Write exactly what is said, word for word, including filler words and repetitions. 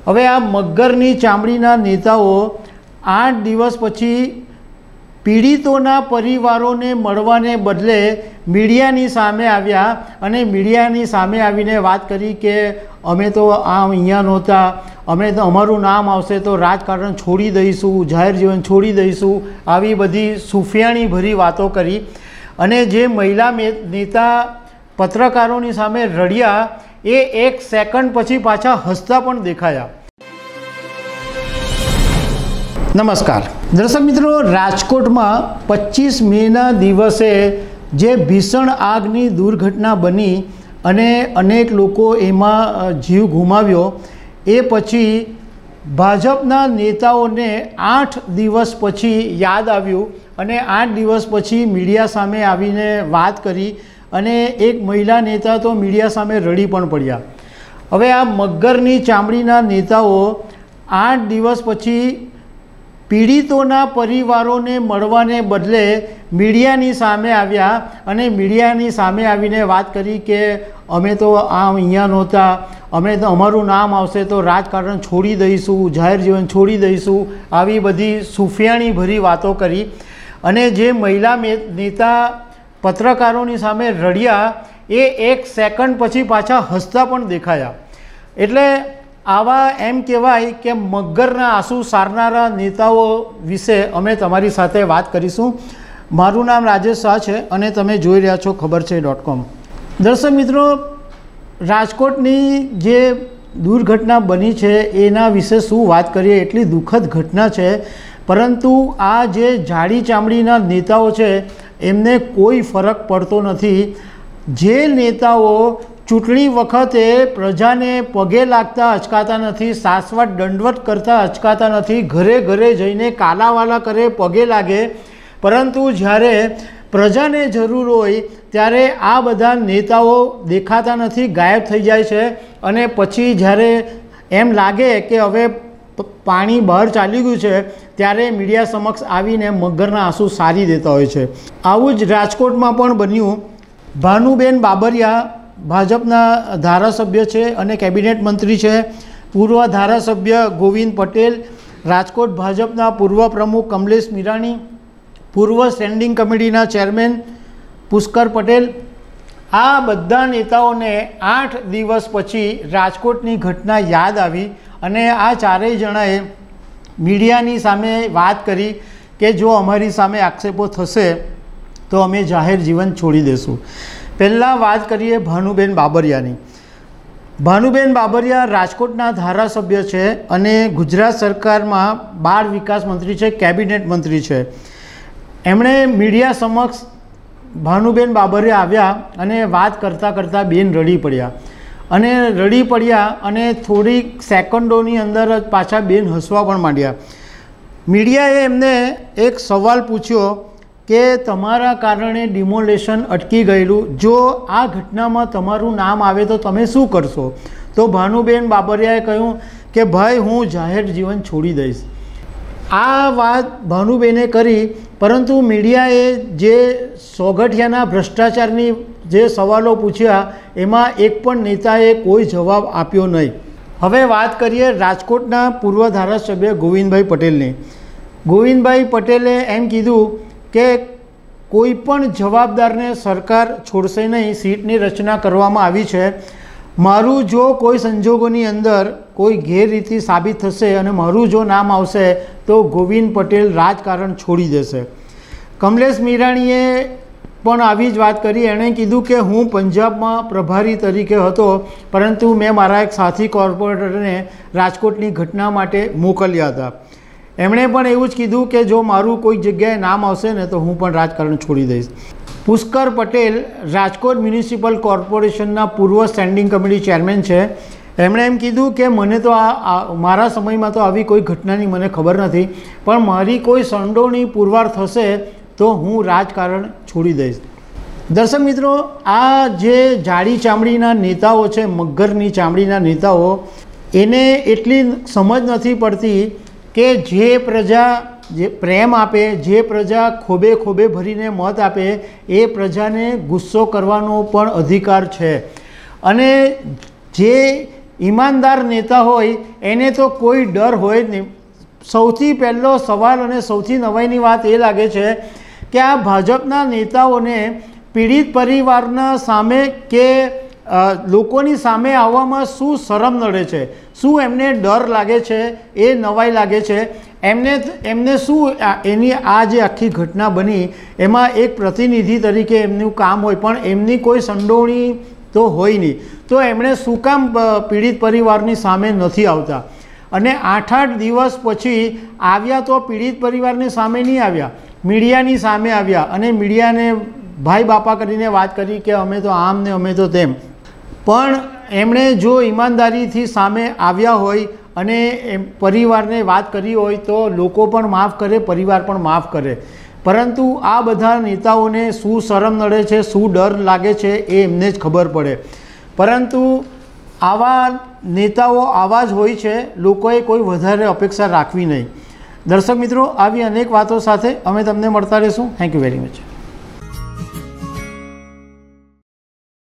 હવે આ મગરની ચામડીના નેતાઓ આઠ દિવસ પછી પીડિતોના પરિવારોને મળવાને બદલે મીડિયાની સામે આવ્યા અને મીડિયાની સામે આવીને વાત કરી કે અમે તો આ અહીંયા નહોતા, અમે તો અમારું નામ આવશે તો રાજકારણ છોડી દઈશું, જાહેર જીવન છોડી દઈશું, આવી બધી સુફિયાણીભરી વાતો કરી। અને જે મહિલા નેતા પત્રકારોની સામે રડ્યા એ એક સેકન્ડ પછી પાછા હસતા પણ દેખાયા। નમસ્કાર દર્શક મિત્રો, રાજકોટમાં પચીસ મેના દિવસે જે ભીષણ આગની દુર્ઘટના બની અને અનેક લોકો એમાં જીવ ગુમાવ્યો, એ પછી ભાજપના નેતાઓને આઠ દિવસ પછી યાદ આવ્યું અને આઠ દિવસ પછી મીડિયા સામે આવીને વાત કરી અને એક મહિલા નેતા તો મીડિયા સામે રડી પણ પડ્યા। હવે આ મગરની ચામડીના નેતાઓ આઠ દિવસ પછી પીડિતોના પરિવારોને મળવાને બદલે મીડિયાની સામે આવ્યા અને મીડિયાની સામે આવીને વાત કરી કે અમે તો આ અહીંયા નહોતા, અમે તો અમારું નામ આવશે તો રાજકારણ છોડી દઈશું, જાહેર જીવન છોડી દઈશું, આવી બધી સુફિયાણીભરી વાતો કરી। અને જે મહિલા નેતા પત્રકારોની સામે રડ્યા એ એક સેકન્ડ પછી પાછા હસતા પણ દેખાયા। એટલે આવા એમ કહેવાય કે મગરના આંસુ સારનારા નેતાઓ વિશે અમે તમારી સાથે વાત કરીશું। મારું નામ રાજેશ શાહ છે અને તમે જોઈ રહ્યા છો ખબર છે ડોટ કોમ। દર્શક મિત્રો, રાજકોટની જે દુર્ઘટના બની છે એના વિશે શું વાત કરીએ, એટલી દુઃખદ ઘટના છે, પરંતુ આ જે જાડી ચામડીના નેતાઓ છે એમને કોઈ ફરક પડતો નથી। જે નેતાઓ ચૂંટણી વખતે પ્રજાને પગે લાગતા અચકાતા નથી, શાશ્વત દંડવત કરતા અચકાતા નથી, ઘરે ઘરે જઈને કાલાવાલા કરે, પગે લાગે, પરંતુ જ્યારે પ્રજાને જરૂર હોય ત્યારે આ બધા નેતાઓ દેખાતા નથી, ગાયબ થઈ જાય છે અને પછી જ્યારે એમ લાગે કે હવે પાણી બહાર ચાલી ગયું છે ત્યારે મીડિયા સમક્ષ આવીને મગરના આંસુ સારી દેતા હોય છે। આવું જ રાજકોટમાં પણ બન્યું। ભાનુબેન બાબરિયા ભાજપના ધારાસભ્ય છે અને કેબિનેટ મંત્રી છે, પૂર્વ ધારાસભ્ય ગોવિંદ પટેલ, રાજકોટ ભાજપના પૂર્વ પ્રમુખ કમલેશ મીરાણી, પૂર્વ સ્ટેન્ડિંગ કમિટીના ચેરમેન પુષ્કર પટેલ, આ બધા નેતાઓને આઠ દિવસ પછી રાજકોટની ઘટના યાદ આવી અને આ ચારેય જણાએ મીડિયાની સામે વાત કરી કે જો અમારી સામે આક્ષેપો થશે તો અમે જાહેર જીવન છોડી દઈશું। પહેલાં વાત કરીએ ભાનુબેન બાબરિયાની। ભાનુબેન બાબરિયા રાજકોટના ધારાસભ્ય છે અને ગુજરાત સરકારમાં બાળ વિકાસ મંત્રી છે, કેબિનેટ મંત્રી છે। એમણે મીડિયા સમક્ષ ભાનુબેન બાબરિયા આવ્યા અને વાત કરતાં કરતાં બેન રડી પડ્યા અને રડી પડ્યા અને થોડીક સેકન્ડોની અંદર જ પાછા બેન હસવા પણ માંડ્યા। મીડિયાએ એમને એક સવાલ પૂછ્યો કે તમારા કારણે ડિમોલેશન અટકી ગયેલું, જો આ ઘટનામાં તમારું નામ આવે તો તમે શું કરશો? તો ભાનુબેન બાબરિયાએ કહ્યું કે ભાઈ હું જાહેર જીવન છોડી દઈશ। આ વાત ભાનુબેને કરી, પરંતુ મીડિયાએ જે સોગઠિયાના ભ્રષ્ટાચારની જે સવાલો પૂછ્યા એમાં એક પણ નેતાએ કોઈ જવાબ આપ્યો નહીં। હવે વાત કરીએ રાજકોટના પૂર્વ ધારાસભ્ય ગોવિંદભાઈ પટેલની। ગોવિંદભાઈ પટેલે એમ કીધું કે કોઈ પણ જવાબદારને સરકાર છોડશે નહીં, સીટની રચના કરવામાં આવી છે, મારું જો કોઈ સંજોગોની અંદર કોઈ ગેરરીતિ સાબિત થશે અને મારું જો નામ આવશે તો ગોવિંદ પટેલ રાજકારણ છોડી દેશે। કમલેશ મીરાણીએ પણ આવી જ વાત કરી। એણે કીધું કે હું પંજાબમાં પ્રભારી તરીકે હતો, પરંતુ મેં મારા એક સાથી કોર્પોરેટરને રાજકોટની ઘટના માટે મોકલ્યા હતા। એમણે પણ એવું જ કીધું કે જો મારું કોઈક જગ્યાએ નામ આવશે ને તો હું પણ રાજકારણ છોડી દઈશ। પુષ્કર પટેલ રાજકોટ મ્યુનિસિપલ કોર્પોરેશનના પૂર્વ સ્ટેન્ડિંગ કમિટી ચેરમેન છે। એમણે એમ કીધું કે મને તો આ મારા સમયમાં તો આવી કોઈ ઘટનાની મને ખબર નથી, પણ મારી કોઈ સંડોવણી પુરવાર થશે તો હું રાજકારણ છોડી દઈશ। દર્શક મિત્રો, આ જે જાડી ચામડીના નેતાઓ છે, મગરની ચામડીના નેતાઓ, એને એટલી સમજ નથી પડતી કે જે પ્રજા જે પ્રેમ આપે, જે પ્રજા ખોબે ખોબે ભરીને મત આપે, એ પ્રજાને ગુસ્સો કરવાનો પણ અધિકાર છે અને જે ઈમાનદાર નેતા હોય એને તો કોઈ ડર હોય જ નહીં. સૌથી પહેલો સવાલ અને સૌથી નવાઈની વાત એ લાગે છે કે આ ભાજપના નેતાઓને પીડિત પરિવારના સામે કે લોકોની સામે આવવામાં શું શરમ નડે છે, શું એમને ડર લાગે છે, એ નવાઈ લાગે છે. એમને એમને શું એની આ જે આખી ઘટના બની એમાં એક પ્રતિનિધિ તરીકે એમનું કામ હોય, પણ એમની કોઈ સંડોવણી તો હોય નહીં. તો એમણે શું કામ પીડિત પરિવારની સામે નથી આવતા? અને આઠ આઠ દિવસ પછી આવ્યા તો પીડિત પરિવારની સામે નહીં આવ્યા, મીડિયાની સામે આવ્યા અને મીડિયાને ભાઈ બાપા કરીને વાત કરી કે અમે તો આમ ને અમે તો તેમ. પણ એમણે જો ઈમાનદારીથી સામે આવ્યા હોય અને એમ પરિવારને વાત કરી હોય તો લોકો પણ માફ કરે, પરિવાર પણ માફ કરે. પરંતુ આ બધા નેતાઓને શું શરમ નડે છે, શું ડર લાગે છે એ એમને જ ખબર પડે. પરંતુ આવા નેતાઓ આવા જ હોય છે, લોકોએ કોઈ વધારે અપેક્ષા રાખવી નહીં. દર્શક મિત્રો, આવી અનેક વાતો સાથે અમે તમને મળતા રહીશું. Thank you very much.